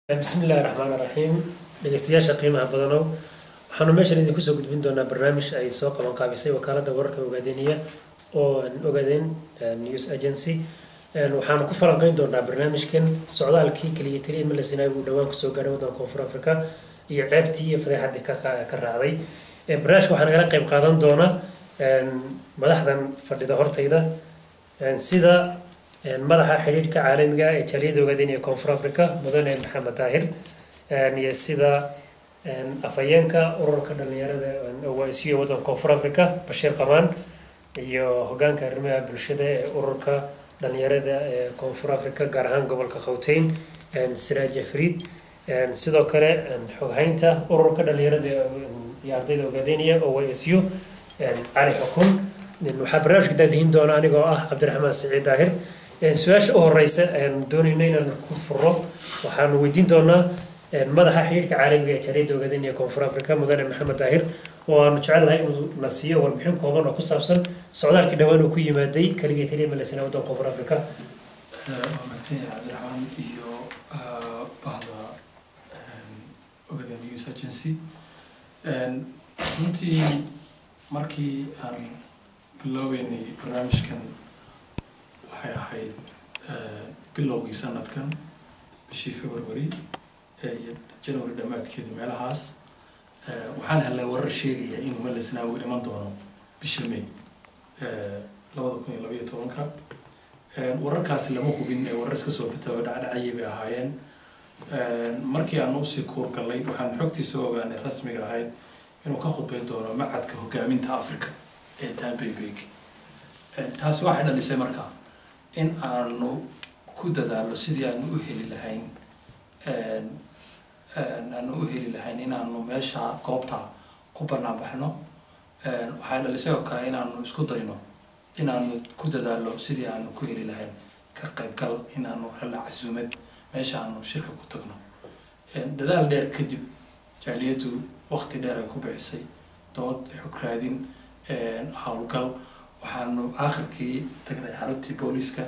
بسم الله الرحمن الرحيم dhageystayaasha qiimaha badanow waxaanu meeshan idinku soo gudbin doonaa barnaamij ay soo qaban qaabisay wakaalada wararka Ogaadeniya oo Ogaadeen News Agency waxaanu ku falanqeyn doonaa barnaamijkan socdaalkii kaliya taliye Malasinaawi uu dhawaan ku soo gaaray waddanka Koonfur Afrika iyo ceebtii iyo fadeexadii ka raacday barnaamijka waxaan nagala qayb qaadan doonaa madaxdan fadhida hortayda sida madaxa xiriirka caalamiga ee Jaaliyadda Ogaadeniya Koonfur Afrika mudane Maxamed Daahir iyo sida afayeenka ururka dhalinyarada OICU waddanka Koonfur Afrika Bashir Qamaan iyo hoggaanka arrimaha bulshada ee ururka dhalinyarada ee Koonfur Afrika gaar ahaan gobolka Gauteng Siraaj Afriid sidoo kale xoghaynta ururka dhalinyarada ee ardayda Ogaadeniya OICU Ali Xukun waxaa barnaamijka daadihin doona anigoo ah Cabdiraxmaan Siciid Daahir su'aasha u horeysa doonayna inaan ku furo waxaan weydiin doonaa madaxa xiriirka caalamiga ee Jaaliyadda Ogaadeniya Koonfur Afrika mudane Maxamed Daahir oo aan jecelahay inuu na siiyo warbixin kooban oo ku saabsan socdaalkii dhawaan uu ku yimaaday kaliya taliye Malasinaawi waddanka Koonfur Afrika ومتين عبد الرحمن iyo bahda Ogaadeen News Agency runtii markii aan bilowgeynay barnaamijkan waxay ahayd bilowgii sanadkan bishii February iyo January dhamaadkeedii meelahaas waxaan helnay warar sheegaya inuu Malasinaawi iman doono bishii May 2012 wararkaasi lama hubin warar iska soo bitay dhacdhacay bay ahaayeen markii aan u sii koor galay waxaan xogtiisa ogaanay rasmiga ahayd inuu ka khudbayn doono macadka hogaaminta Afrika ee Tampere taas waxay dhalisay markaa in aanu ku dadaalo sidii aanu u heli lahayn inaanu meesha goobta ku banaabaxno waxay dhalisay oo kale inaanu isku dayno inaanu ku dadaalo sidii aanu ku heli lahayn ka qaybgal inaanu hela casuumad meesha aanu shirka ku tagno dadaal dheer kadib jaaliyadu waqti dheer ay ku bixisay dood xog raadin hawlgal waxaanu aakhirkii tagnay xaruntii booliska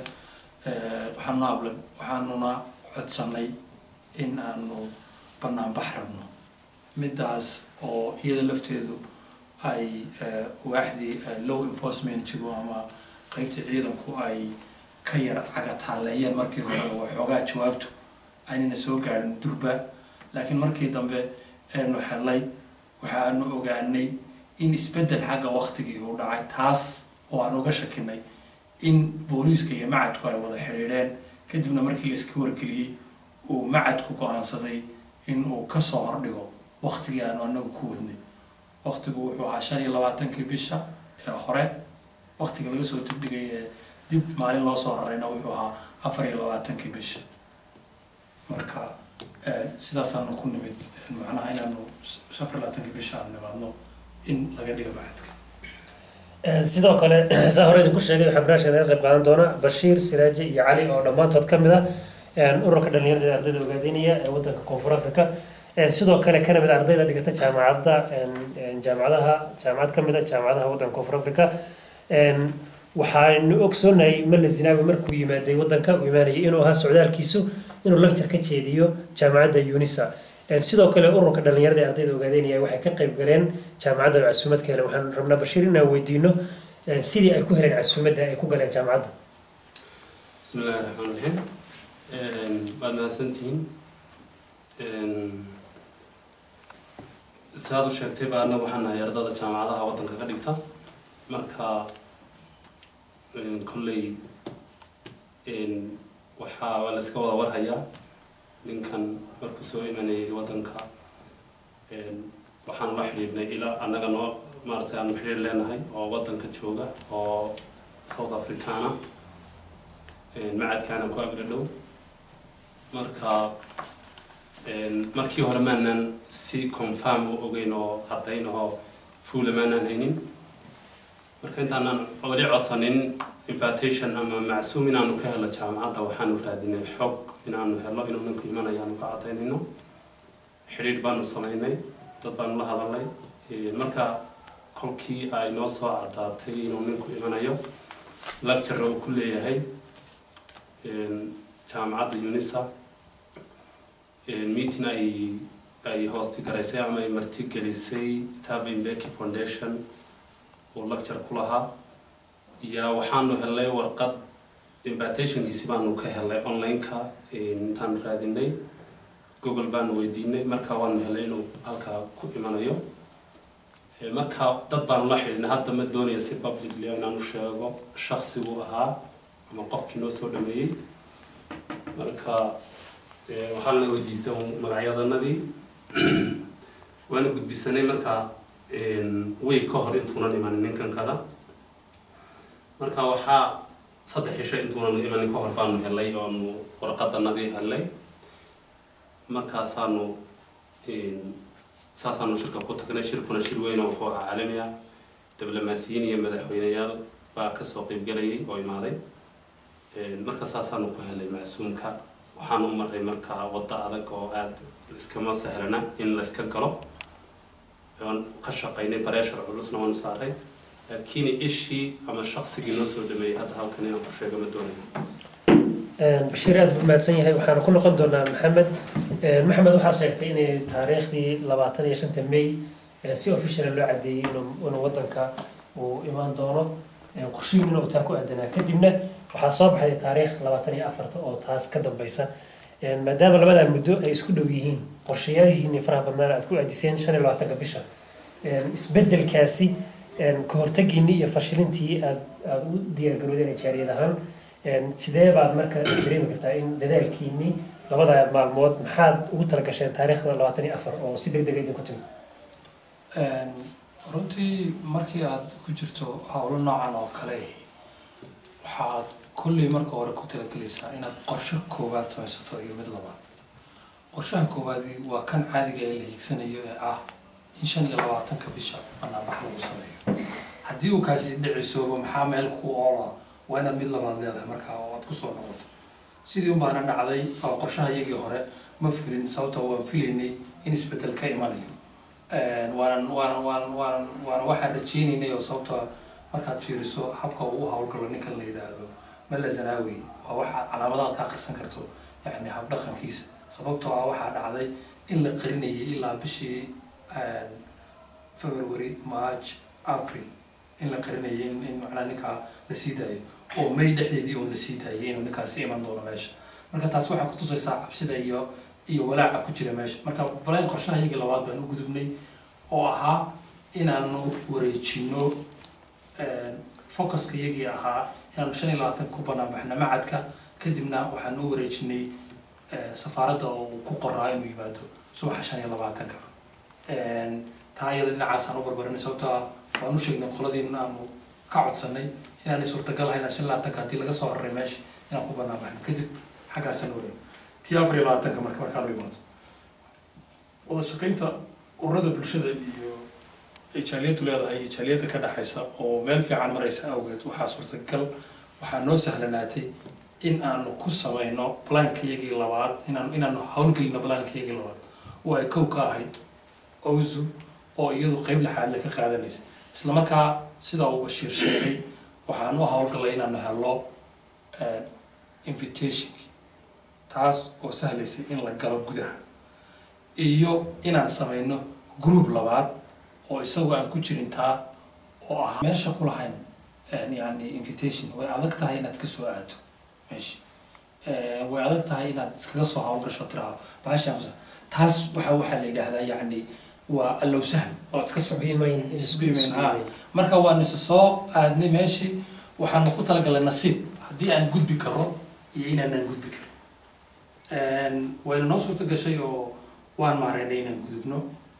waxaanuna codsanay in aanu banaanbax rabno midaas oo iyada lafteedu ay waaxdii law enforcement-igu ama qaybta ciidanku ay ka yar cagataaleeyeen markii hore oo xoogaa jawaabtu aynana soo gaarin durba laakiin markii dambe aanu helay waxaanu ogaanay in isbeddel xagga waqtigii uu dhacay taas oo aan uga shakinay in booliiska iyo macadku ay wada xiriireen kadibna markii la iska wargeliyay uu macadku go'aansaday in uu ka soo hordhigo waqtigii aanu anagu ku wadnay waqtigu wuxuu ahaa 25 bisha ee hore waqtiga laga soo dibdhigay dib maalin loo soo rarayna wuxuu ahaa 24 bisha marka sidaas aanu ku nimid macnaha inaanu 24 bisha aan nimaadno in laga dhigo macadka sidoo kale saa hore idinku sheegay waxaa barnaamijka naga qayb qaadan doona Bashir Siraaji iyo Cali oo dhammaantood ka mid ah ururka dhalinyarada ee ardayda Ogaadeniya ee waddanka Koonfur Afrika sidoo kale kana mid ardayda dhigata jaamacad ka mid ah jaamacadaha waddanka Koonfur Afrika waxaanu ogsoonahay Malasinaawi markuu yimaaday waddanka uu imaanayay inuu ahaa socdaalkiisu inuu lecture ka jeediyo jaamacadda UNISA sidoo kale ururka dhalinyarada ee ardayda Ogaadeniya waxay ka qayb galeen jaamacadda casuumad kale waxaan rabnaa Bashir inaan weydiino sidii ay ku heleen casuumadda ay ku galeen jaamacadda bismillaahir rahmaanir rahiim baadna santiin saadu sheegtay baana waxaan nahay ardayda jaamacadaha waddanka ka dhigta marka kulley waxa la iska wada warhayaa ninkan markuu soo imanayay waddanka waxaan la xiriirnay ilaa annaga noo maartay aan xiriir leenahay oo waddanka jooga oo South Africana macadkaana ku agdhow marka markii hore maanan si confirm u ogeyn oo ardayn oo full maanan haynin marka intaanaan wali codsanin invitation ama macsuum inaanu ka helo jaamacadda waxaanu raadinay xog inaanu helo inuu ninku imanayaanu ka cadaynayno xiriir baanu samaynay dad baanu la hadalnay marka kolkii ay noo soo cadaatay inuu ninku imanayo lecture uu ku leeyahay jaamacadda UNISA meeting ay hosti garaysay ama ay marti gelisay Thabo Mbeki Foundation oo lecture ku lahaa iyo waxaanu helay warqad invitation-kiisi baanu ka helay online-ka intaan raadinay Google baanu weydiinay marka waanu helay inuu halkaa ku imanayo marka dad baanu la xiriirnay hadda ma doonayo si publicly inaanu sheego shakhsigu ahaa ama qofkii noo soo dhameeyay marka waxaan la weydiistay magacyadanadii waana gudbisanay marka way ka hor intuuna imanin ninkan kada marka waxaa saddex shay intuuna imanin ka hor baanu helay oo warqadanadii helay markaasaanu saasaanu shirka ku tagnay shirkuna shir weyn oo wuxuu caalami ah diblomaasiyiin iyo madaxweynayaal baa ka soo qayb galayay oo imaaday marka saasaanu ku helay macsuumka waxaan u maray marka wada adag oo aad iskama sahlana in la iska galo aan ka shaqaynay pressure culusna waan saaray laakiin ishii ama shakhsigii noo soo dhameeyay hadda halkan inaan ku sheego ma doonayo Bashir aad buu mahadsan yahay waxaan ku noqon doonaa Maxamed waxaa sheegtay in taariikhdii 25 May si official loo cadeeyay inuu wadanka uu imaan doono qorshihiina uu taa ku aadanaa kadibna waxaa soo baxay taariikh 24 oo taas ka dambaysa maadaama labada muddo ay isku dhow yihiin qorshayaashiina faraha badnaan aad ku aadiseen 25 bisha isbedelkaasi ka hortagiinii iyo fashilintii aad u diyaar garoodeen jaariyad ahaan sidee baad marka dareemi kartaa in dadaalkiinii labada maalmood maxaad ugu talagasheen taariikhda 24 oo si degdeg ah idinku timid runtii markii aad ku jirto hawlo noocan oo kale waxaad kulli marka hore ku talagelaysaa inaad qorshe koowaad samaysato iyo mid labaad qorshaha koowaadi waa kan caadiga ee la hiigsanayo ee ah in 25 bisha banaabax lagu sameeyo haddii uu kaasi dhicisoobo maxaa meel ku oola waa inaad mid labaad leedahay markaa oo aad kusoo noqoto sidii un baana dhacday oo qorshaha iyagii hore ma fulin sababtoo waan filaynay in isbedel ka imanayo waana waxaan rajaynaynay oo sababtoo markaad fiiriso habka uu u hawlgalo ninkan la yidhaahdo Malla Zanaawi waa waxa calaamadaad ka akhrisan karto yani hab dhaqankiisa sababtoo ah waxaa dhacday in la qarinayay ilaa bishii February March April in la qarinayay in macna ninka la sii daayo oo May dhexdeedii uu la sii daayay inuu ninkaasi iman doono meesha marka taas waxay ku tusaysaa cabsida iyo walaaca ku jira meesha marka balan qorshaha iyaga labaad baan u gudubnay oo ahaa inaanu wareejino focuska iyagii ahaa inaanu 25 ku banaabaxna macadka kadibna waxaan u wareejinay safaaradda oo ku qoraa inuu yimaado subaxa 25ka taa iyada dhinacaas aan u barbarinay sababtoo waan u sheegnay qoladii aanu ka codsanay inaan suurtagal ahayn 25 haddii laga soo raray meesha inaan ku banaabaxno kadib xaggaasaan wareeg tii 24 markaa loo yimaado wada shaqaynta ururada bulshada iyo jaaliyadu leedahay iyo jaaliyada ka dhaxaysa oo meel fiican maraysa awgeed waxaa suurtagal waxaa noo sahlanaatay in aanu ku samayno plankayagii labaad inaanu hawlgelino plankayagii labaad oo ay kow ka ahayd Ozu oo iyadu qayb laxaad ka qaadanaysa isla markaa sida uu Bashir sheegay waxaan u hawlgalay inaanu helo invitation taas oo sahlaysa in la galo gudaha iyo inaan samayno group labaad oo isagu aan ku jirin taa oo ah meesha ku lahayn yani invitation way adag tahay inaad ka soo aado meesha way adag tahay inaad iskaga soo hawlgasho tiraa baasha taas waxa la yiraahdaa yani waa allow sahl oo iska sabiimayn marka waan soo aadnay meeshii waxaan ku talagalay nasiib haddii aan gudbi karo iyo inaan gudbi karo wayna noo suurta gashay oo waan maareynay inaan gudubno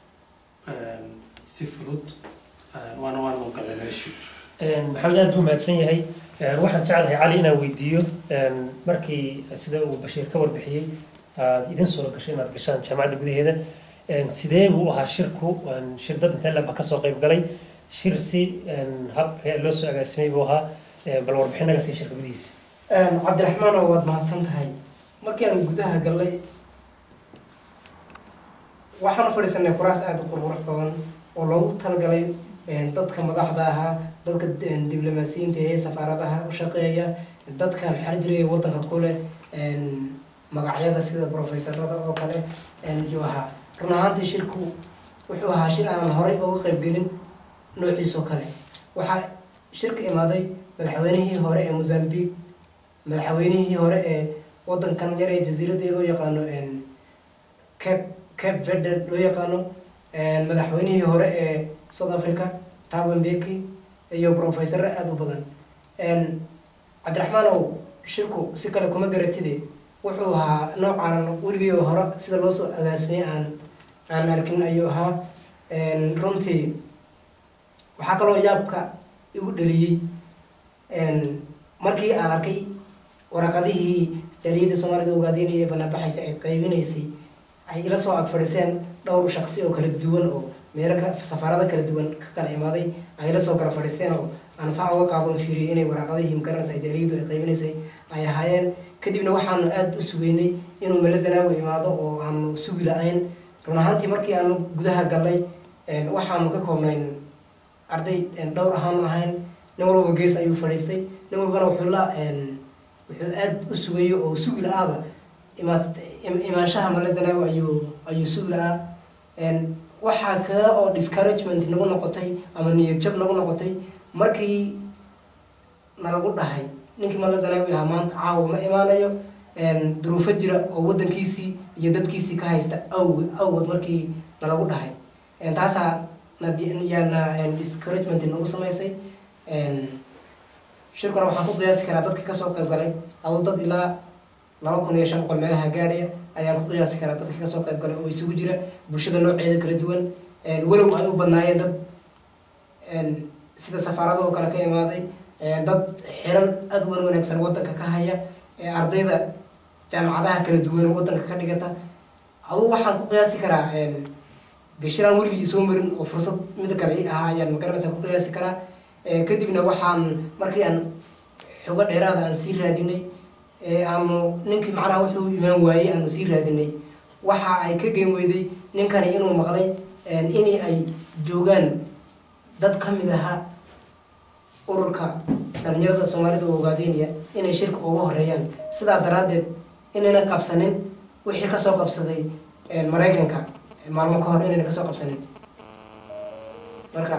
si fudud waan galay meeshii maxamed aad buu mahadsan yahay waxaan jeclahay cali inaan weydiiyo markii sida uu Bashir ka warbixiyay idin soo gashay inaad gashaan jaamacadda gudaheeda sidee buu ahaa shirku shirdad inta la ka soo qayb galay shir si habka loo soo agaasimay buu ahaa bal warbixin naga sii shirka gudihiisa Cabdiraxmaan waad mahadsan tahay markii aan gudaha galay waxaan fadhiisanay kuraas aad u qurux badan oo loogu talagalay dadka madaxda ahaa dadka diblomaasiyiinta ee safaaradaha u shaqeeya dadka maxaa jiray wadanka kule magacyada sida professorada oo kale iyo ahaa run ahaantii shirku wuxuu ahaa shir aan horay uga qaybgelin noociisoo kale waxaa shirka imaaday madaxweynihii hore ee Mozambique madaxweynihii hore ee wadankan yar ee jasiiradda loo yaqaano Cape Verde loo yaqaano madaxweynihii hore ee South Africa Thabo Mbeki iyo professor aad u badan Cabdiraxmaan oo shirku si kale kuma garatide wuxuu ahaa noocan weligii hore sida loo soo agaasimay aan arkin ayuu ahaa runtii waxaa kaloo yaabka igu dhaliyay markii aan arkay waraqadihii jariyada Soomaalida ogaadeenay ee banaanbaxaysa ay qaybinaysay ay ila soo ag fadhiseen dhowr shakhsi oo kala duwan oo meelo safarada kala duwan ka kala imaaday ay la soo kala fadhisteen oo aan saa uga qaadan fiiriyay inay waraqadihii magaranaysa jariyadu ay qaybinaysay ay ahaayeen kadibna waxaanu aad u sugeynay inuu Mele Zenawi imaado oo aanu sugi la'ayn run ahaantii markii aanu gudaha galay waxaanu ka koobnayn arday dhowr ahaan ahayn nin walba gees ayuu fadhiistay nin walbana wuxuu aad u sugayo oo sugi la'aaba imaanshaha Mele Zenawi ayuu sugi la'aa waxaa kale oo discouragement nagu noqotay ama niyad jab nagu noqotay markii nalagu dhahay ninkii Mele Zenawi ahaa maanta caawa ma imaanayo duruufo jira oo wadankiisii iyo dadkiisii ka haysta awgood markii nalagu dhahay taasaa yaana discouragement nagu samaysay shirkuna waxaan ku qiyaasi karaa dadka kasoo qayb galay aw dad ilaa 2500 meelaha gaadhaya ayaan ku qiyaasi karaa dadka kasoo qayb galay oo isugu jira bulshada nooceeda kala duwan walow ay u badnaayeen dad sida safaarada oo kale ka imaaday dad xiran aad u wanaagsan wadanka ka haya ardayda jaamacadaha kala duwan wadanka ka dhigata aw waxaan ku qiyaasi karaa gashiraan weligii soo marin oo fursad mid kale ah ayaan magaranaysaa ku qiyaasi karaa kadibna waxaan markii aan xogo dheeraada aan sii raadinay aanu ninkii macnaha wuxuu imaan waayay aanu sii raadinay waxa ay ka geen weyday ninkani inuu maqlay inay ay joogaan dad ka mid aha ururka dhalinyarada Soomaalida oo ogaadeenaya inay shirka uga horeeyaan sidaa daraadeed inayna qabsanin wixii ka soo qabsaday Mareykanka maalmo ka hor inayna ka soo qabsanin marka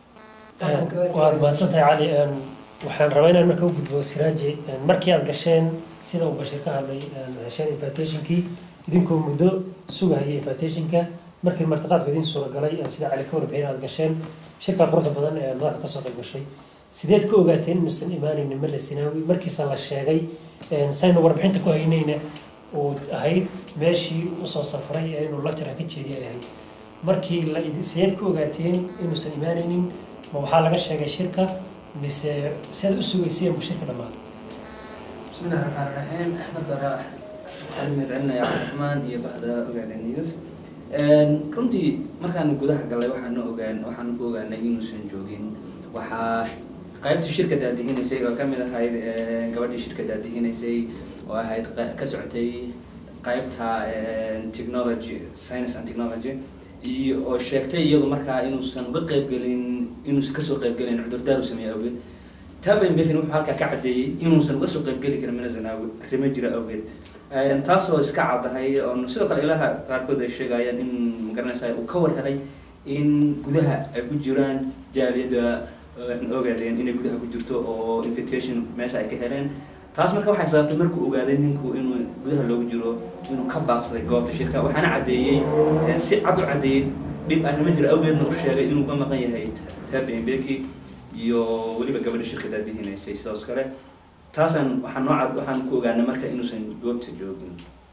waad mahadsantahay cali waxaan rabaa inaan marka u gudbo Siraaji markii aad gasheen sida uu Bashir ka hadlay hesheen invitationkii idinkoo muddo sugayay invitationka markii martiqaadka idin soo galay sida cali ka warbixin aad gasheen shirka quruxda badan ee madaxda ka soo qayb gashay sideed ku ogaateen inuusan imaanaynin Mele Zenawi markiisa la sheegay saynu warbixinta ku haynayna oo ahayd meeshii uu soo safray inuu lecture ka jeediyay ahayd markii la sideed ku ogaateen inuusan imaanaynin ma waxaa laga sheegay shirka mise sida u sugayseen shirka dhamaad بسم الله الرحمن الرحيم أحمد راح أمير عنا يا الرحمن يبهذا أوجد النيوز runtii markaan gudaha galay waxaan ku ogaanay inuusan joogin waxa qaybta shirka daadihinaysay oo kamid ahayd gabadhii shirka daadihinaysay oo ahayd ka socotay qaybta technology science and technology iyo oo sheegtay iyadu markaa inuusan uga qaybgelin inuusan kasoo qaybgelin cudurdaar u sameeyay awgeed Thabo Mbeki wuxuu halka ka cadeeyay inuusan uga soo qaybgeli karin Mele Zenawi rima jira awgeed taasoo iska cadahay oo sidoo kale ilaha qaarkood ay sheegayaan in magaranaysaa uu ka warhelay in gudaha ay ku jiraan jaaliyada ogaadeen inay gudaha ku jirto oo invitation meesha ay ka heleen taas marka waxay sababtay markuu ogaaday ninku inuu gudaha loogu jiro inuu ka baaqsaday goobta shirka waxaana cadeeyay si cad u cadeeyay dib arrimo jira awgeedna u sheegay inuu ka maqan yahay Thabo Mbeki iyo waliba gabadha shirka daadihinaysay sidoo kale taasan waxaan ku ogaanay marka inuusan goobta joogin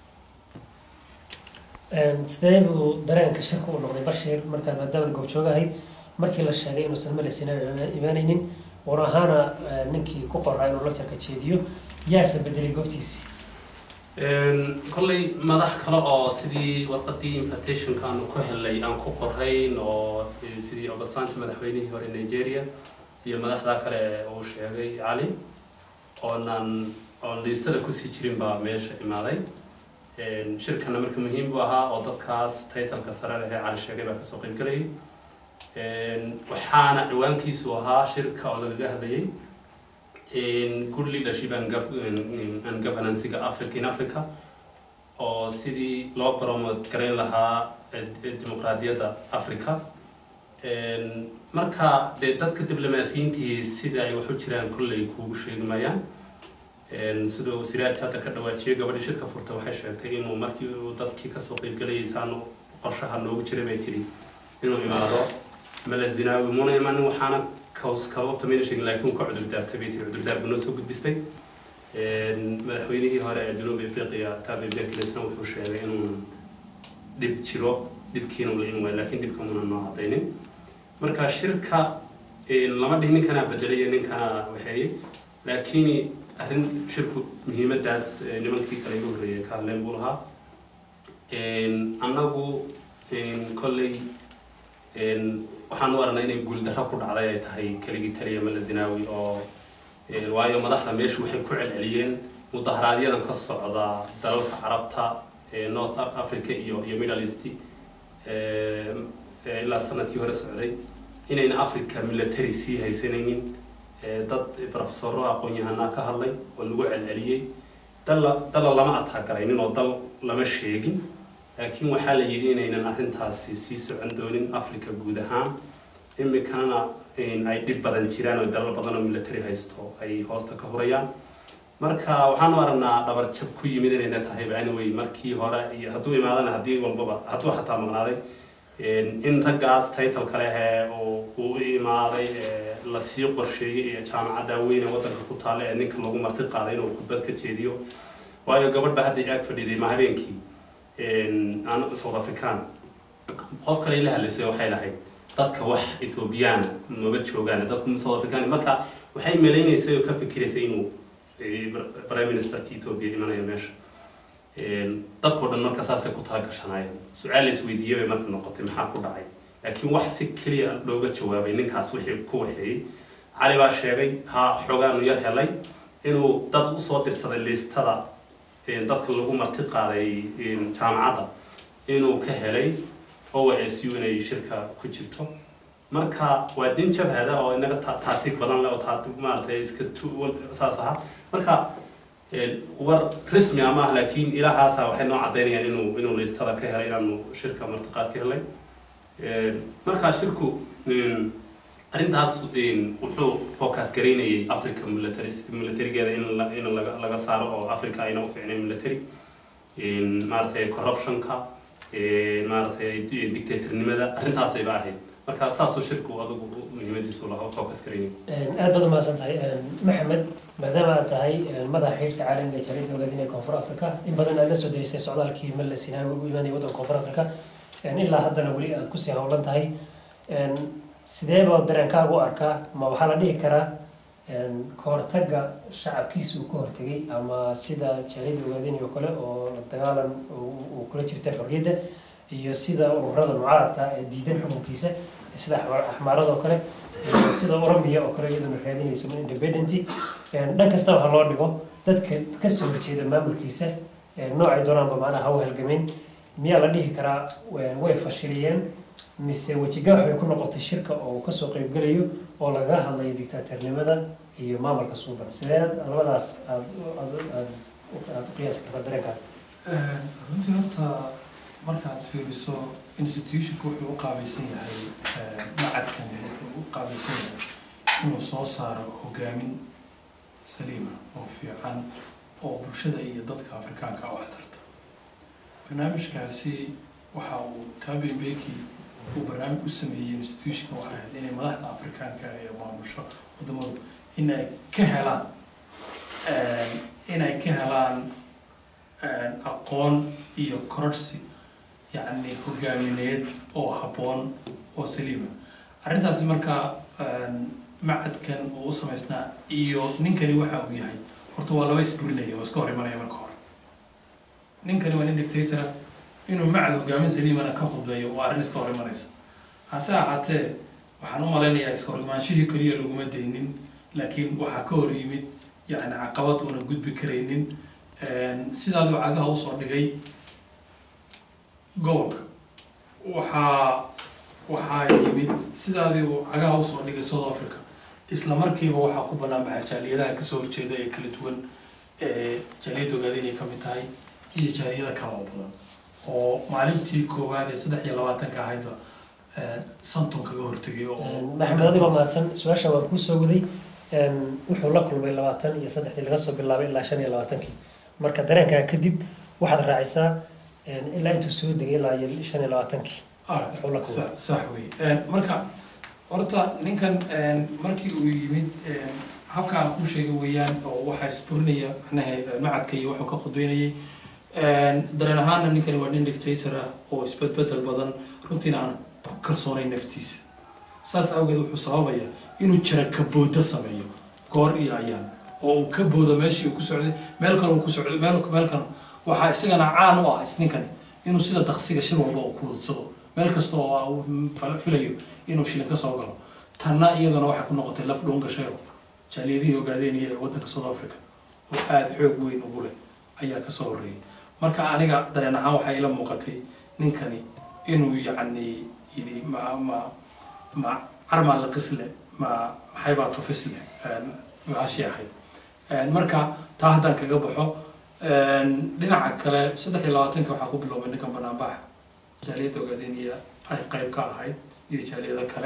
sidee buu dareenka shirka u noqday Bashir markaad maadaama goob joogahayd markii la sheegay inuusan Mele Zenawi imaanaynin war ahaana ninkii ku qoray inuu lecture ka jeediyo yaasa bedelay goobtiisii kolley madax kale oo sidii warqadii invitation-ka aanu ku helay aan ku qorayn oo sidii Obasanjo madaxweynihii hore Nigeria iyo madaxda kale uu sheegay cali oo liistada kusii jirin baa meesha imaaday shirkana marka muhiim buu ahaa oo dadkaas title-ka sare leh cali sheegay baa kasoo qayb galayay waxaana ciwaankiisu ahaa shirka oo lagaga hadlayay good leadership and governance in Africa oo sidii loo promote gareyn lahaa dimuqraadiyadda Africa marka dadka diblomaasiyiintii sida ay wax u jiraan kulley kuugu sheegmayaan sidoo wasiirada hadda ka dhawaajiyay gabadha shirka furta waxay sheegtay inuu markii uu dadkii ka soo qayb galayay saano qorshaha noogu jiray bay tiri inuu imaado mala zinaawi muna iman waxaana sababta mayna sheegin laakiin ka cudur daartay bay tiri cudur daar buu soo gudbistay madaxweynihii hore ee Januub Afrika Thabo Mbeki wuxuu sheegay inuu dib jiro dibkiina uu leeyahay laakiin dibka muna noo cadaynin marka shirka lama dhihin ninkana bedelay ninkana waxay laakiin arrin shirku muhiimadaas nimankii kale ugu horeeyay ka hadleen buu lahaa annagu kolley waxaan u aragnaa inay guuldarro ku dhacday ay tahay keligii taliya Mala Zinaawi oo waayo madaxda meeshu waxay ku celceliyeen mudaharaadyada ka socda dalalka Carabta North Africa iyo Middle East ilaa sanadkii hore socday inayna Africa military sii haysanaynin dad professor aqoon-yahana ka hadlay oo lagu celceliyay dal lama ataagarayn oo dal lama sheegin laakiin waxaa la yiri inaynan arrintaasi sii socon doonin Africa guud ahaan imikana ay dib badan jiraan oo dalal badan oo military haysto ay hoosta ka horayaan marka waxaan u aragnaa dhabar jab ku yimid inay tahay anyway markii hore iyo hadduu imaadana haddii walbaba hadduu xataa maqnaaday in raggaas title kale oo uu imaaday la sii qorsheeyay iyo jaamacadda weyn ee waddanka ku taal ee ninka lagu marti qaaday inuu khudbad ka jeediyo waayo gabadha hadda aag fadhiday habeenkii aan South African qof kale la hadlaysay waxay lahayd dadka wax Ethiopian ma joogaan dadka South African marka waxay maleynaysaa oo ka fikiraysay inuu Prime Minister Ethiopia imanayo meesha dadku dhan marka saasay ku tala gashanayeen su'aal is weydiiyay marka noqotay maxaa ku dhacay laakiin wax si kaliya looga jawaabay ninkaas wixii ku waxay cali baa sheegay xogaan yar helay inuu dad u soo dirsaday listada dadka lagu marti qaaday jaamacadda inuu ka helay OSU inay shirka ku jirto marka waa din jabhada oo inaga taatiig badan leh oo taatiig maartay iska saas ah marka war rasmi ama laakiin ilaahaas waxay noo cadeynayaan inuu listada ka helay inaanu shirka martiqaad ka helay marka shirku arrintaas wuxuu focus gareynayay Africa military-geeda in laga saaro oo Africa ayna u fiicnayn military maartay corruption-ka maartay dictatornimada arrintaas ay baahay marka saasoo shirku adigu muhiimadiisu lahaa focus gareynay aad badan ma santahay Maxamed maadaama aad tahay madaxa xiriirka caalamiga ee jaridda ogaadinaya Koonfur Afrika in badan aad la soo derisay socdaalkii Mala Zinaawi u imaanay waddanka Koonfur Afrika ilaa haddana weli aad ku sii hawlan tahay sidee baa dareenkaagu u arkaa ma waxaa la dhihi karaa kahortagga shacabkiisa uu ka hortegay ama sida jaridda ogaadinaya oo kale oo dagaalan uu kula jirta xorriyadda iyo sida ururada mucaaradka ee diidan xukunkiisa sida axmaarada oo kale sida Oromiya oo kale iyaduna raadinaysa independent dhan kasta waxa loo dhigo dadka ka soo horjeeda maamulkiisa noocay doonaanba macnaha u halgameen miyaa la dhihi karaa way fashiliyeen mise wajiga waxay ku noqotay shirka oo ka soo qayb galayo oo laga hadlayo dictatornimada iyo maamulka suuban sidee labadaas aad u qiyaasi kartaa dareenka runtii horta markaad fiiriso institutionku wuxuu u qaabaysan yahay macadkan wuxuu u qaabaysan yahay inuu soo saaro hogaamin saliima oo fiican oo bulshada iyo dadka Afrikaanka u waxtarta barnaamijkaasi waxa uu Thabo Mbeki uu barnaamij u sameeyay institutionka waxa ay inay madaxda Afrikaanka ee maamusha wadamada inay ka helaan aqoon iyo kororsi يعني hogaamineed oo haboon oo saliima arrintaasi marka macadkan uu sameysnaa iyo ninkani waxa uu yahay horta waa laba isburinaya oo iska hor imanaya marka hore ninkani waa nin dictator inuu macad hogaamin saliimana ka khudbeeyo waa arrin iska hor imanaysa hase ahaatee waxaan u malaynayaa iska hor imaanshihii kaliya laguma daynin laakiin waxaa ka hor yimid yani caqabad uuna gudbi karaynin sidaaduu cagaha usoo dhigay gobolka waxaa yimid sidaadii uu cagaha usoo dhigay South Africa isla markiiba waxaa ku banaanbaxay jaaliyadaha kasoo horjeeda ee kala duwan ee jaaliyadda ogaadeen ay ka mid tahay iyo jaaliyada kale oo badan oo maalintii koowaad ee 23 ahaydba santon kaga hortegay oo maxamed adiga mahadsan su-aasha waan kuu soo waday wuxuu la kulmay 23 laga soo bilaabay ilaa 25 marka dareenkaa kadib waxaad raacisaa ilaa intuu soo degay ilaa 25 wuxuu la kulmay sax wey marka horta ninkan markii uu yimid habka aan ku sheegay weeyaan oo waxa isburinaya macnaha macadka iyo wuxuu ka khudbeynayay dareen ahaana ninkani waa nin dictator ah oo isbedbedel badan runtiina aan ku kalsoonay naftiisa saas awgeed wuxuu sababaya inuu jira kaboodo sameeyo goor iyo ayaan oo uu ka boodo meeshii uu ku socday meel kale uu ku socday meel kale waxa isagana caan u ah ninkani inuu sida daqsiga shir walba uu ku wadsado meel kasta oo uu filayo inuu shilin ka soo galo tanna iyadana waxay ku noqotay laf dhuun gashay jaaliyadihii ogaadeenaya ee waddanka South Africa oo aad xoog weyn ugu leh ayaa ka soo horeeyay marka aniga dareen ahaan waxay ila muuqatay ninkani inuu yacni yidhi ma carmaan la qisle maxay baa tufisle maashi ahayd marka taa haddaan kaga baxo dhinaca kale 23 waxaa ku biloobay ninkan banaanbax jaaliyada ogaadeenaya ay qayb ka ahayd iyo jaaliyada kale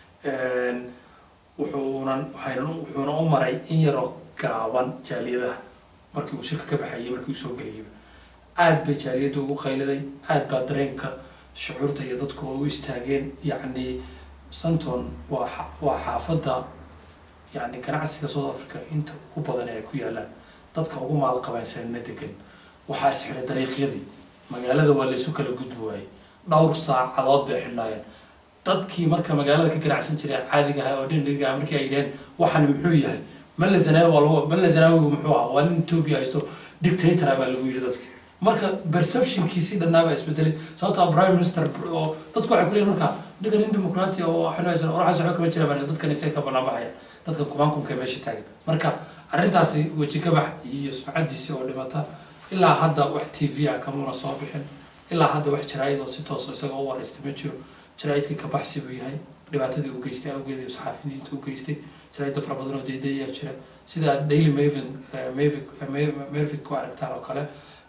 wuxuuna u maray in yaroo gaaban jaaliyadaha markii uu shirka ka baxayay markii uu soo gelayay aad bay jaaliyadu ugu qayliday aad baa dareenka shucuurta iyo dadku u istaageen yacni santon waa xaafadda yacni ganacsiga South Africa inta ugu badan ay ku yaalaan dadka ugu maal qabaysanna degan waxaa isxiray dariiqyadii magaalada waa la isu kala gudbi waayay dhowr saacadood bay xidhnaayeen dadkii marka magaalada ka ganacsan jiray caadiga ah oo dhindhiga markii ay yidheen waxan muxuu yahay Malla Zanaawi muxuu ahaa waa nin Ethiopia haysto dictator baa lagu yidhi dadka marka perceptionkiisii dhannaaba isbedelay sababtoo prime minister oo dadku waxay ku leeyihiin marka ninkan nin dimuqraati oo xanaysan oo waxaas waxba kama jiraan dadkan isay ka banaanbaxaya dadkan kumaankumka meesha taagan marka arrintaasi weji gabax iyo sumcadiisii oo dhimata ilaa hadda wax TV ah kamuna soo bixin ilaa hadda wax jaraa'id oo si toos ah isaga u wareystay ma jiro jaraa'idkii ka baxsi buu yahay dhibaatadii uu geystay awgeed iyo saxaafadiinta uu geystay jaraa'id fara badan oo deedeeyaa jira sida Daily Mavic ku aragtaan oo kale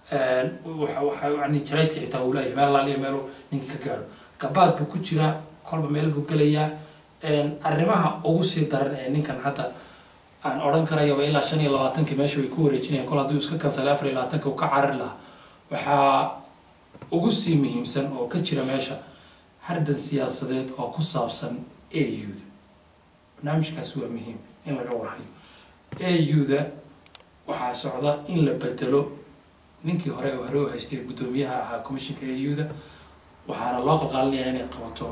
waxa yani jaraa'idkii xitaa uu leeyahay meel laaliya meel ninka ka gaaro gabaad buu ku jiraa kolba meel buu gelayaa arrimaha ugu sii daran ee ninkan hadda aan odhan karayaba ilaa 25 meesha way ku wareejinayaan kol haddii uu iska kansalay 24 uu ka carari lahaa waxaa ugu sii muhiimsan oo ka jira meesha hardan siyaasadeed oo ku saabsan AU-da barnaamijkaasi waa muhiim in laga warhayo AU-da waxaa socda in la bedelo ninkii hore u haystay guddoomiyaha ahaa commissionka AU-da waxaana loo qalqaalinayaa inay qabato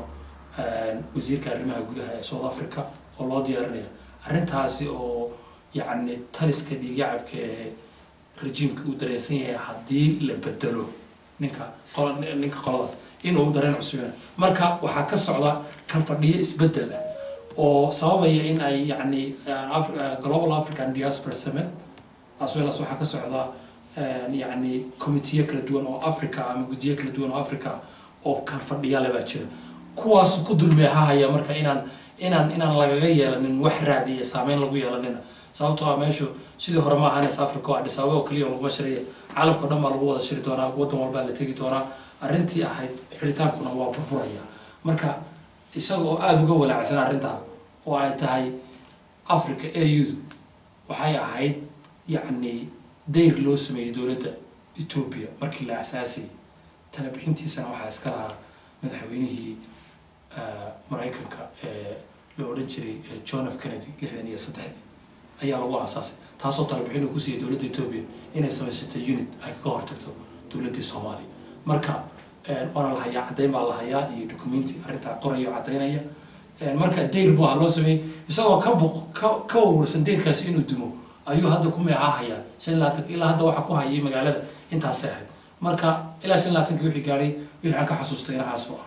wasiirka arrimaha gudaha ee South Africa oo loo diyaarinaya arrintaasi oo yacni taliska dhiigacabka ee rejiimka uu dareensan yahay haddii la bedelo ninka qoladaas inuu dareen cusub marka waxaa ka socda kan fadhiyo isbedel ah oo sababaya in ay yacni Global African Diaspora Summit as well as waxaa ka socda yacni committee kala duwan oo Africa ama guddiyo kala duwan oo Africa oo kan fadhiya laba jira kuwaas ku dulmeehaya marka inaan lagaga yeelanin wax raad iyo saameyn lagu yeelanin sababtoo ah meeshu sidii hore ma ahayn Africa oo Addis Ababa oo kaliya lagu shiraya caalamka dhan baa lagu wada shiri doonaa waddan walba la tagi doonaa arrintii ahayd xilitaankuna waa burburaya marka isagoo aad uga walaacsan arrintaa oo ay tahay Africa AU waxay ahayd yacni dayr loo sameeyay dowladda Ethiopia markii la asaasay tan bixintiisana waxaa iska lahaa madaxweynihii Mareykanka la odhan jiray John F Kennedy 63 ayaa lagu aasaasay taasoo talabixin ku siiyay dowladda Ethiopia inay samaysatay unit ay ka hortagto dowladda Soomaaliya marka waana la hayaa caddayn baa la hayaa iyo documenti arrintaa qorayo caddaynaya marka dayr buu loo sameeyay isagoo ka warwarsan dayrkaasi inuu dumo ayuu hadda ku meecaahaya 25 ilaa hadda waxa ku hayay magaalada intaas ahayd marka ilaa 25 wixii gaaray wixii aan ka xasuustay inahaas waa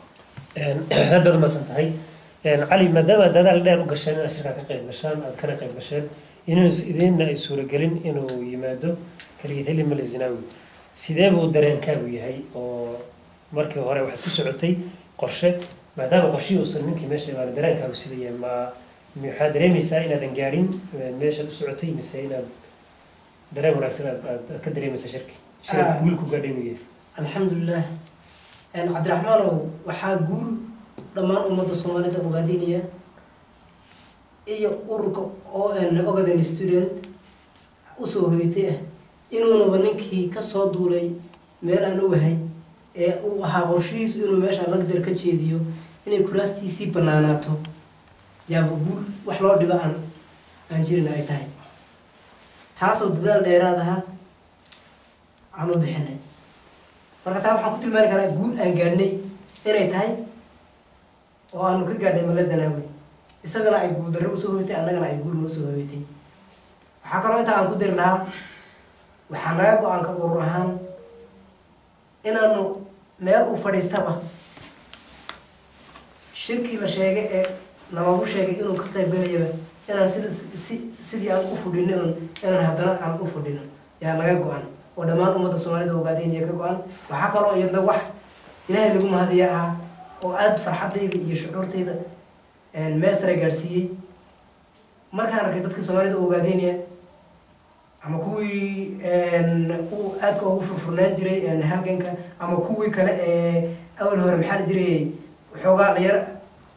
hadda ma santahay cali maadaama dadaal dheer u gasheen in shirka ka qayb gashaan aad kana qayb gasheen inuu idinna ay suuragelin inuu yimaado kaliya Malla Zanaawi sidee buu dareenkaagu yahay oo markii hore waxaad ku socotay qorshe maadaama qorshii uusan ninkii meesha imaan dareenkaagu sidee ma maxaa dareemaysaa inaadan gaarin meesha u socotay mise inaad dareen wanaagsan aad ka dareemaysaa shirki shirka guul ku gaadhay alxamdulilah cabdiraxmaanow waxaa guul dhammaan ummadda soomaalida ogaadinaya iyo ururka ogaden student usoo hoytay ah inuunaba ninkii kasoo duulay meel aan ogahay ee uu ahaa qorshihiisu inuu meesha lagjar ka jeediyo inay kuraastiisii banaanaato yaaba guul wax loo dhigo aan jirin ay tahay taasoo dadaal dheeraad aha aanu bixinay marka taa waxaan ku tilmaani karaa guul aan gaadhnay inay tahay oo aanu ka gaadhnay Male Zenawi isagana ay guul darro usoo hoytay annagana ay guul noo soo hoytay waxaa kaloo intaa aan ku dari lahaa waxaa naga go-aanka urur ahaan inaanu meel u fadhiistaba shirkii la sheegay ee naloogu sheegay inuu ka qayb galayaba inaan sidii aan u fudhino inaan haddana aan u fudhino yaa naga go-an oo dhammaan ummadda soomaalida ogaadeenaya ka go-an waxaa kaloo iyadna wax ilaahay lagu mahadiya ah oo aada farxadayda iyo shucuurtayda meel sare gaadhsiiyey markaan arkay dadka soomaalida ogaadeenaya ama kuwii uu aadka ugu furfurnaan jiray halganka ama kuwii kale ee awal hore maxaa la jiray waxoogaa la yar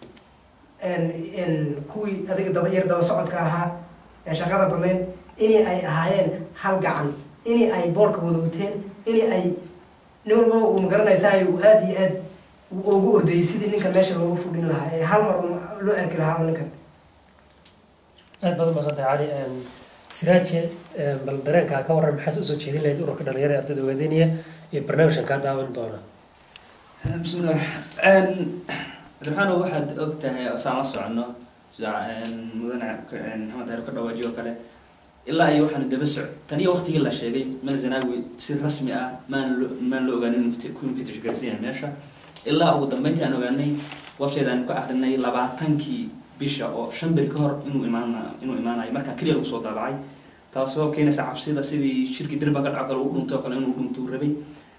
kuwii adiga daba socodka ahaa ee shaqada badnayn inay ay ahaayeen hal gacan inay ay boorka wada wateen inay ay nin walba uu magaranaysaa uu aada iyo aad ugu ordayay sidii ninkan meesha loogu fudhin lahaa ee hal mar loo arki lahaa oo ninkan aad baad u mahadsantahay cali siraaje bal dareenkaa ka warran maxaad usoo jeedin lahayd ururka dhalinyarada ee ardayda ogaadeenaya iyo barnaamijkan kaa daawan doona bismillah ruxaano waxaad og tahay saan la socono mudane maxamed daahir ka dhawaajiyo oo kale ilaa iyo waxaanu daba tan iyo waqtigii la sheegay Male Zenawi si rasmi ah maan la ogaanin ku invitish garsiya meesha ilaa ugu dambeyntii aan ogaanay website aan ku akhrinay 20kii bisha oo 5 beri ka hor inuu imaanayo marka kaliya lagu soo daabacay taasoo keenaysa cabsida sidii shirki dirba ka dhaco uu dhunto kale inuu dhunto rabay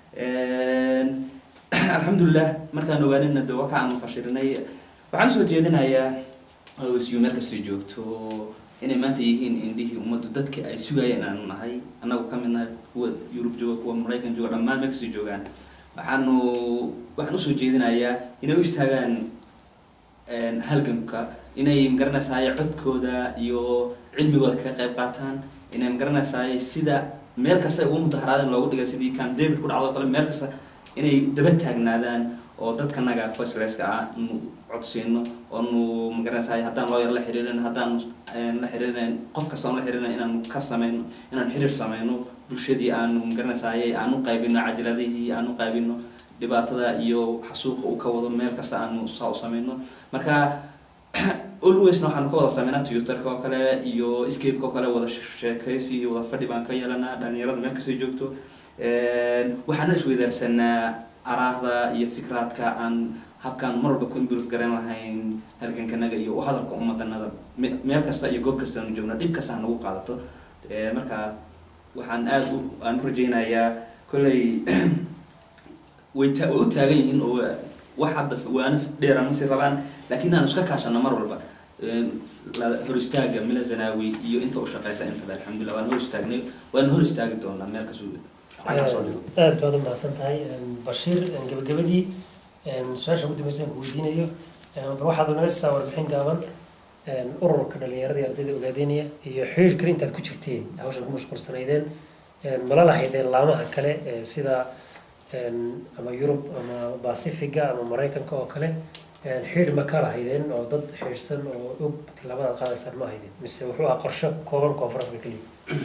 alxamdulillah markaan ogaanayna dawaa ka aan fashirinay waxaan soo jeedinayaa oo meel kasta joogto inay maanta yihiin indhihii ummaddu dadka ay sugayeen aanu nahay annagu ka mid nahay kuwa Yurub jooga kuwa Mareykan jooga dhammaan meel kasta joogaan waxaan usoo jeedinayaa inay u istaagaan halganka inay magaranaysaay codkooda iyo cilmigooda kaga qayb qaataan inay magaranaysaay sida meel kasta ugu mudaharaadeen loogu dhigay sidii Camp David ku dhacdo kale meel kasta inay daba taagnaadaan oo dadka naga voiceless-ka ah codsiino oo magaranaysaay haddaan loo yar la xiriirin haddaan la xiriirin qof kasta oo la xiriirin inaan ka sameeyno inaan xiriir sameeyno bulshadii aan magaranaysaay aan u qaybino cajiladihii aan u qaybino dhibaatada iyo xasuuqa uu ka wado meel kasta aan soo sameeyno marka always waxaan ku wada sameynaa Twitter-ka oo kale iyo Skype-ka oo kale wada sheekaysi iyo wada fadhi baan ka yeelanaa dhalinyarada meel kasta joogto waxaan isweydaarsanaa araahda iyo fikraadka aan habkaan mar walba ku improve garan lahayn halgankanaga iyo u hadalka ummadanada meel kasta iyo goob kasta aan joogno dhib kasta nagu qaadato marka waxaan aad u rajaynayaa kulay way u taagan yihiin oo wax hadda waana dheeraan si rabaan laakiin aan iska kaashano mar walba hor istaaga Male Zenawi iyo inta u shaqeysa inta alxamdulillah waan hor istaagi doonaa meel kasta aad baad u mahadsantahay Bashiir gabagabadii su-aasha ugu dambaysa aan ku weydiinayo waxaad naga sitaa warbixin gaaban ururka dhalinyarada ee ardayda ogaadeenaya iyo xiriirka intaad ku jirteen hawshan ku mashquulsanaydeen mala lahaydeen laamaha kale sida ama Yurub ama Pacifica ama Mareykanka oo kale xiriir ma ka lahaydeen oo dad xiriirsan oo og labada qaadaysan ma haydeen mise wuxuu ahaa qorshe kooban koonfur Afrika kaliya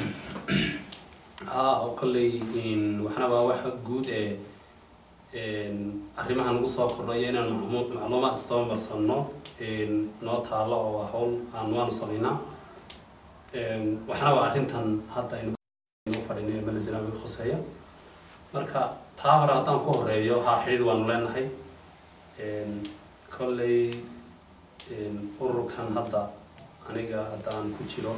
oo kalley waxna waa wax guud arrimaha nagu soo kordhaya inaan macluumaad isdabamarsano noo taalo oo waa hawl aan waanu samaynaa waxna waa arrintan hadda aynu fadhinay Male Zenawi khuseeya marka taa hore haddaan ku horeeyo haa xiriir waanu leenahay kolley ururkan hadda aniga haddaan ku jiro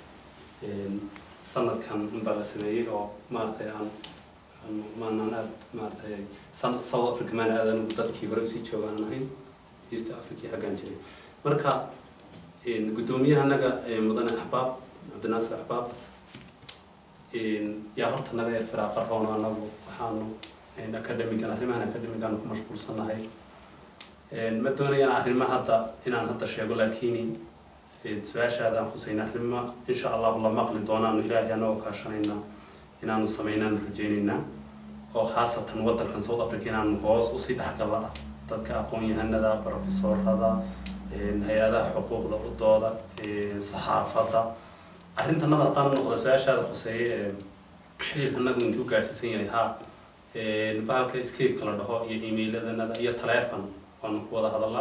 sanadkan unbaa la sameeyey oo maaragtay maanaan aad maaragtay South Africa maan aadan dadkii hore usii joogaan ahayn East Africa xaggaan jiray marka guddoomiyaha anaga mudane Axbaab Cabdinaasir Axbaab yaa horta naga yar firaaqa roona anagu waxaanu academigan arrimahan academigan ku mashquulsanahay ma doonayaan arrimo hadda inaan hadda sheego laakiin su-aashaadaan khusayna arrimo insha allahu la maqli doonaanu ilaahay anagoo kaashanaynaa inaanu samaynaanu rajaynaynaa oo khaasatan waddankan South Africa inaanu hoos usii dhexgala dadka aqoon-yahanada professorada hay-adaha xuquuqda u dooda saxaafadda arrintanada haddaan noqdo su-aashaada khuseeye xiriirka anagu intuu gaadhsiisan yahay ha bahalka escape la dhaho iyo email-adanada iyo telephone waanu ku wada hadalnaa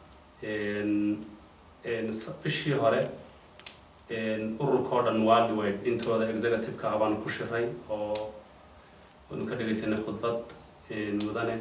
bishii hore ururka oo dhan worldwide intooda executive-ka ah baanu ku shiray oo waanu ka dhagaysanay khudbad mudane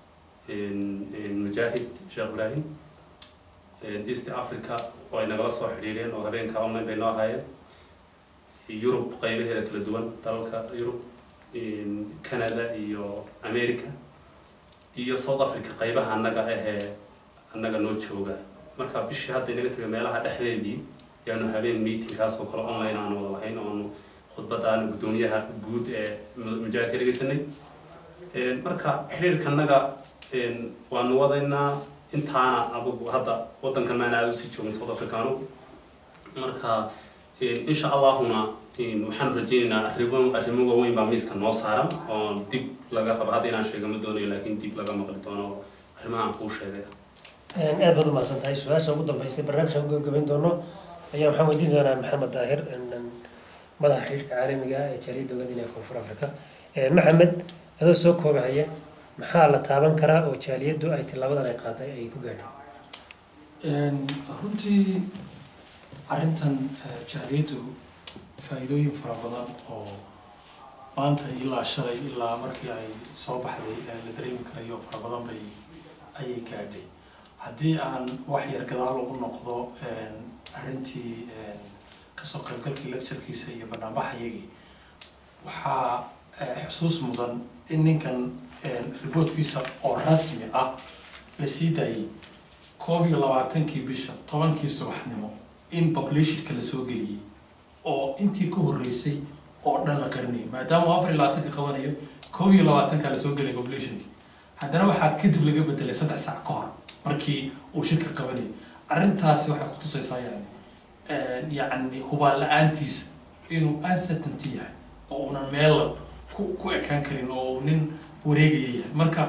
mujaahid sheekh ibraahim East Africa oo ay nagala soo xiriireen oo habeenka online bay noo ahaayeen Europe qaybaheeda kala duwan dalalka Europe Canada iyo America iyo South Africa qaybaha annaga noo jooga marka bishii hadda inaga tagay meelaha dhexdeedii yaanu habeen meeting kaas oo kale online aan wada lahayn oo khudbadaan gudoomiyaha guud ee mujaahidka dhageysanay marka xiriirka annaga waanu wadaynaa intaana adugu hadda waddankan maana aad usii joogin South Africaano marka insha Allahuna waxaan rajaynaynaa arrimo waaweyn baa miiska noo saaran oo dib laga rabo hadda inaan sheego ma doonayo laakiin dib laga maqli doono arrimaha aan kuu sheegay aad baad umahadsantahay su-aasha ugu dambeysay barnaamijkan uga gaban doono ayaa waxaan weydiin doonaa maxamed daahir madaxa xiriirka caalamiga ee jaaliyadda ogaadeenaya koonfur Afrika maxamed adoo soo koobahaya maxaa la taaban karaa oo jaaliyaddu ay tilaabadan ay qaaday ay ku gaadhay runtii arrintan jaaliyaddu faa'iidooyin fara badan oo maanta ilaa shalay ilaa markii ay soo baxday la dareemi karayo fara badan ayay gaadhay haddii aan wax yar gadaal ugu noqdo arrintii kasoo qaybgalkii lecturekiisa iyo barnaamijyagii waxaa xusuus mudan in ninkan reportkiisa oo rasmi ah la sii daayay 21 bisha 10 subaxnimo in populationka la soo geliyay oo intii ka horeysay oo dhan la qarinay maadaama 24 ka qabanayo 21 ka la soo geliyay populationki haddana waxaa kadib laga bedelay 3 saac ka hor markii uu shirka qabanay arrintaasi waxay ku tusaysaa yani hubaal la'aantiisa inuu uncertainty yahay oo una meel ku ekaan karin oo nin wareegaya marka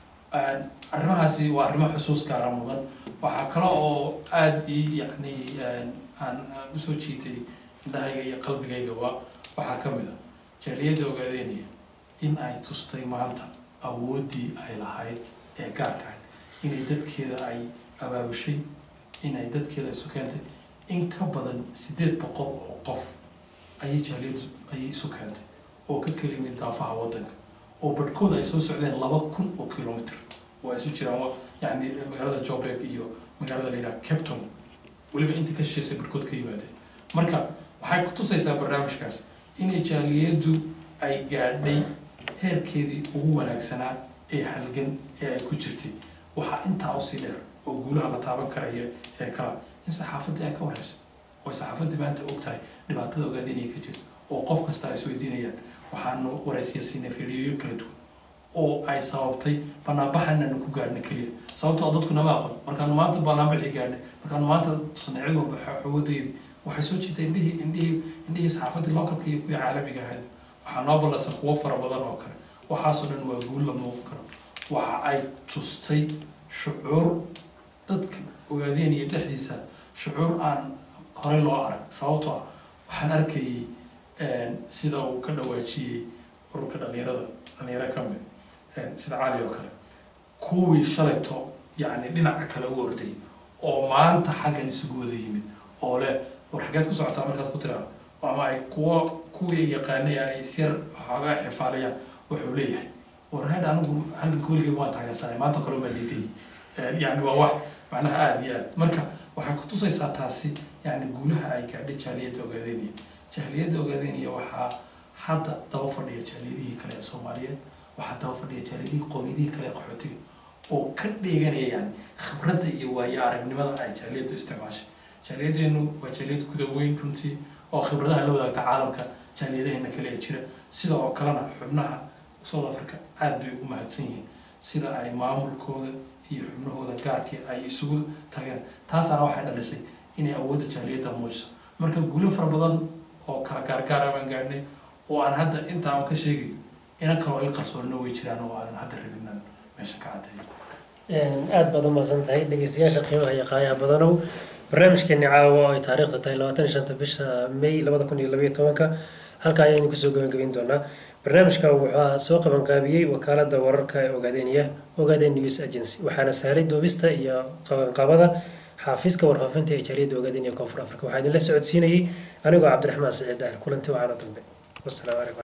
arrimahaasi waa arrimo xusuus gaara mudan waxaa kale oo aad yani aan usoo jiitay indhahayga iyo qalbigayga waxaa ka mid ah jaaliyadda ogaadeenaya in ay tustay maanta awooddii ay lahayd ee gaarka ahayd inay dadkeeda ay abaabushay inay dadkeeda isu keentay in ka badan 800 oo qof ayay jaaliyaddu ay isu keentay oo ka kala yimid daafaha waddanka oo badhkooda ay soo socdeen 2000 oo kilomitir oo ay isu jiraan yani magaalada Joburg iyo magaalada la yidhaha Cape Town weliba inta ka shisheysay badhkood ka yimaadeen marka waxay ku tusaysaa barnaamijkaas inay jaaliyaddu ay gaadhay heerkeedii ugu wanaagsanaa ee halgan ee ay ku jirtay waxaa intaa usii dheer oo guulaha la taaban karaya ee kala in saxaafadii ay ka warayso oo saxaafadii maanta og tahay dhibaatada ogaadeenaya ka jirta oo qof kasta ay isweydiinayaan waxaanu waraysiya siinay reeriyo kala duwan oo ay sababtay banaanbaxan aanu ku gaadhna keliya sababtoo dadku nama aqoon markaanu maanta banaanbaxii gaadhnay markaanu maanta tusnay cid walba xoogadeedii waxay soo jiitay indhihii saxaafadii localka iyo kuwii caalamiga ahayd waxaa noo ballansan kuwo fara badan oo kale waxaasoo dhan waa guul la muuqan karo waxa ay tustay shucuur dadka ogaadeenaya dhexdiisa shucuur aan horey loo arag sababtoo ah waxaan arkayay sida uu ka dhawaajiyey ururka dhalinyaro ka mid sida cali oo kale kuwii shalayto yani dhinaca kale u orday oo maanta xaggan isugu wada yimid oo leh war xageed ku socotaa markaad ku tiraa ama ay kuwii yaqaanay ay sir xoogaa xifaalayaan wuxuu leeyahay war hadda anigu halkan kuligay waan taageersanay maanta kale ma diiday yani waa wax macnaha aad iyo aad marka waxay ku tusaysaa taasi yani guulaha ay gaadhay jaaliyadda ogaadeenaya waxaa hadda daba fadhiya jaaliyadihii kale ee Soomaaliyeed waxaa daba fadhiya jaaliyadihii qowmiyadihii kale ee qaxootiga oo ka dheeganayaan khibradda iyo waayo aragnimada ay jaaliyaddu isticmaashay jaaliyaddeenu waa jaaliyad guda weyn runtii oo khibradaha la wadaagta caalamka jaaliyadaheena kale ee jira sidoo kalena xubnaha South Africa aad bay u mahadsan yihiin sida ay maamulkooda iyo xubnahooda gaarkii ay isugu tageen taasana waxay dhalisay inay awoodda jaaliyadda muujiso marka guulo fara badan oo kala gaargaar ah baan gaadhnay oo aan hadda intaa aan ka sheegay ina kaloo ay qarsoonna way jiraan oo aan hadda rabin meesha ka caddeeyo aad baad u mahadsan tahay dhegeystayaasha qiimaha iyo qaayaha badanow barnaamijkeeni caawa oo ay taariikhda tahay 25 bisha May 2012 halka ayaynu kusoo gabagabayn doonaa barnaamijka waxaa soo qaban qaabiyey wakaaladda wararka ee Ogaden News Agency waxaana saaray duubista iyo qabanqaabada xafiiska warfaafinta ee jaaliyadda Ogaden ee Koonfur Afrika waxaa idin la socodsiinayay anigoo Cabdiraxmaan Saciid Daahir kulanti waxaana dambe wassalaamu calaykum